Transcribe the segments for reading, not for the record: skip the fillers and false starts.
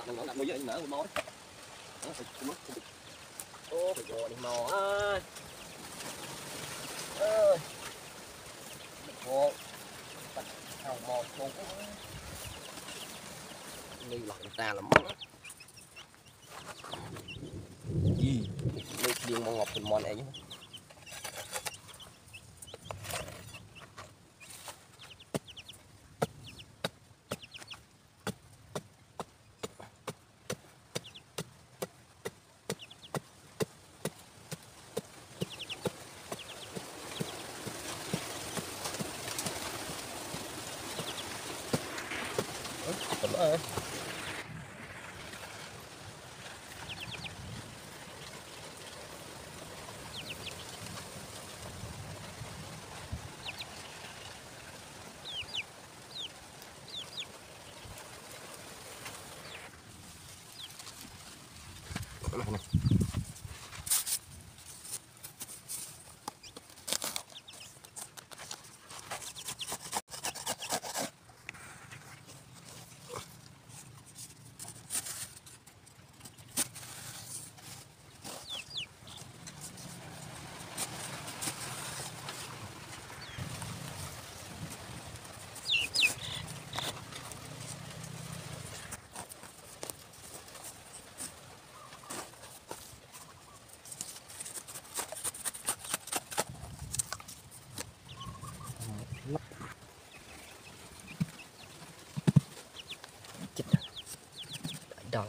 nó đặt nuôi với nở mò đấy. Ô phải rồi đi mò ơi. Ơi. Mò. Bắt hào mò xuống. Đây là người ta làm món. Gì? Đây riêng mò ngọc phần mòn này nhá. Ơi. Này. Chết rồi. Đau.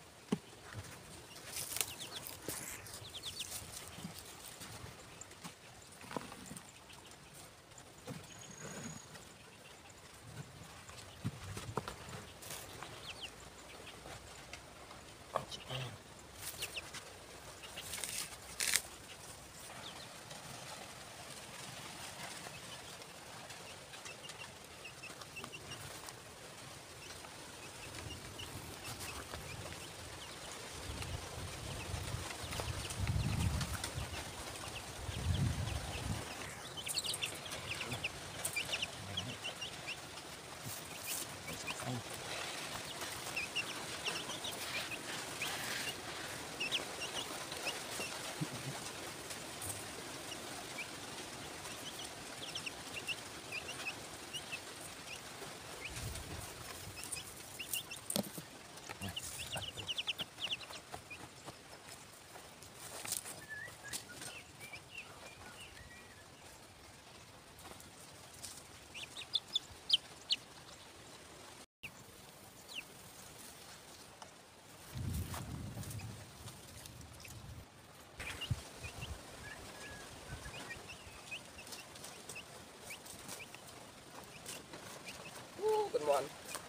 Bên ngoài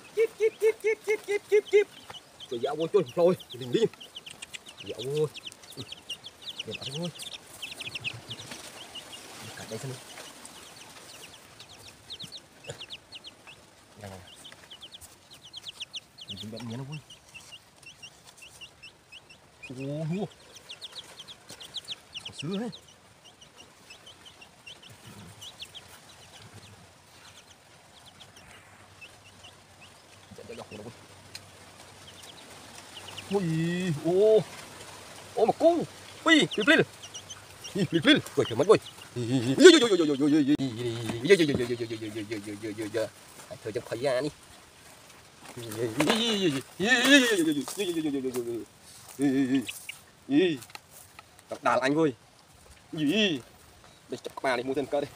kíp trời dạo vô trôi rồi đừng đi dạo vô để bắt thôi cả đây xem đi này mình bận miếng không ô có sứa hết ui ô mà cô ui bịp lên quay cái mắt quay thời gian phải ra đi đập đà là anh ơi gì để chọc bà này mua thêm cơ đây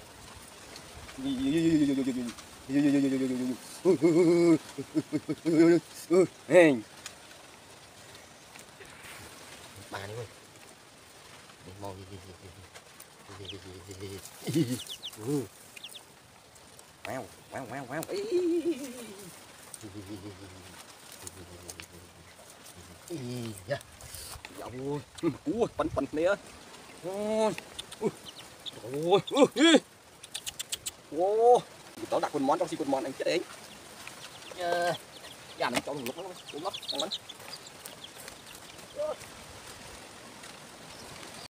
bà này ơi mò wow dạ ôi cú bắn nè ôi ôi tao đặt quần món trong xì quần món anh chết đấy dạ này cho một lúc nó lắm bắn